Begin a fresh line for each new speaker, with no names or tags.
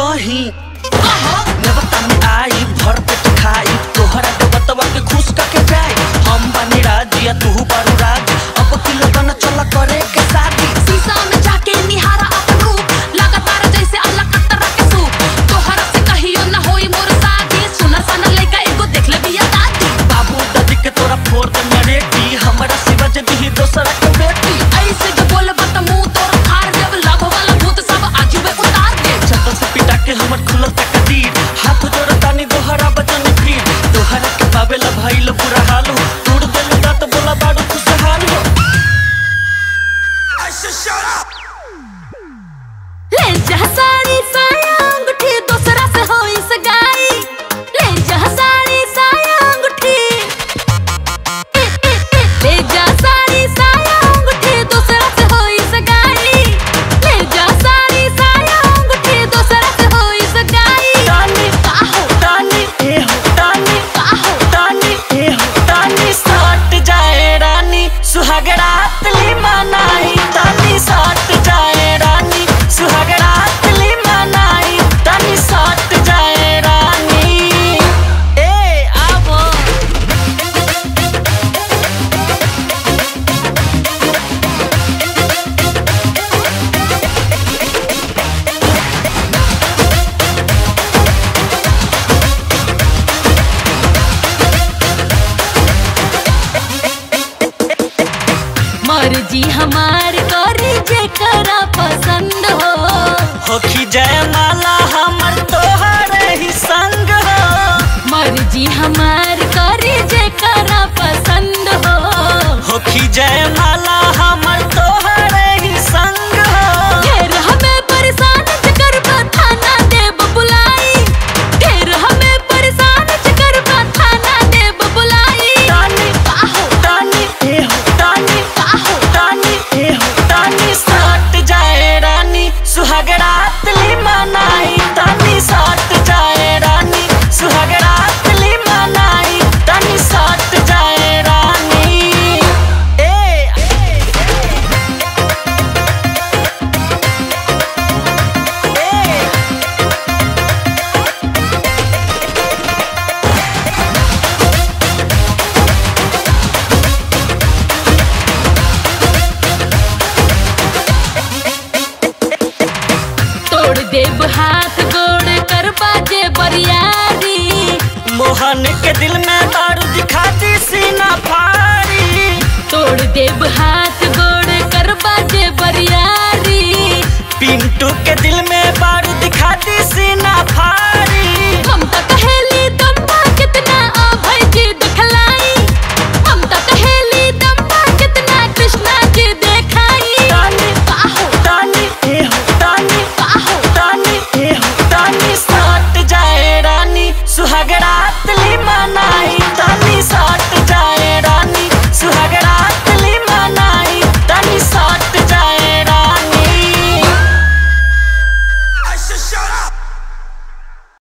कहीं नेवता में आई भर पेट खाई तोहरा देवतवा के खुश करके जाए। हम बानी राजिया तू बारू राज अब किलो बना चला करे के शादी।
शीशा में जाके निहारा अपन रूप लगातार जैसे अल्लाह कतरा के सूप। तोहरा से कहियो ना होई मोर शादी सुना सन लइका एगो देख ले बिया दादी।
बाबू दादी के तोरा फोड़ दे मरेटी हमरा सिवा जे दी दोसरा के बेटी।
ऐसे जो बोलबा त मुंह तोर फाड़ देब लभ वाला भूत सब आजुबे उतार दे।
चप्पल से पिटा के हमर खुलल तकदीर हाथ जोड़ तानी दोहरा बचन फिर तोहरा के पावेला भइल बुरा हाल हो तोड़ देल दांत बोला बाड़ू खुशहाल हो।
ले जा साड़ी साया अंगूठी दूसरा से होई सगाई। ले जा साड़ी साया अंगूठी ले जा साड़ी साया अंगूठी दूसरा से होई सगाई। ले जा साड़ी साया अंगूठी दूसरा से होई सगाई।
तानी
काहो
तानी ए हो तानी
काहो
तानी ए हो तानी सट जाए रानी सुहागरात ली मनाई। तानी सट जाए रानी सुहागरात ली मनाई। तानी सट जाए रानी ए आवो।
मर्जी हमार करी जेकरा पसंद हो।
होखी जय माला हमर तोहरे ही संग हो।
मर्जी हमार करी जेकरा पसंद हो।
होखी जय माला हमर तोहरे ही संग हो।
ढेर हमें परेशान करबा थाना देब बुलाई। ढेर हमें परेशान करबा थाना देब बुलाई।
तानी
काहो
तानी ए हो तानी
काहो
तानी ए हो तानी सट जाए रानी सुहागरात ली मनाई। तानी सट जाए रानी सुहागरात ली मनाई। तानी सट जाए रानी ए
तोड़ देब हाथ गोड़ करबा जे बरियारी।
मोहन के दिल में दारू दिखाती सीना फाड़ी।
तोड़ देब हाथ गोड़ करबा जे बरियारी।
पिंटू के दिल में बारू दिखाती सीना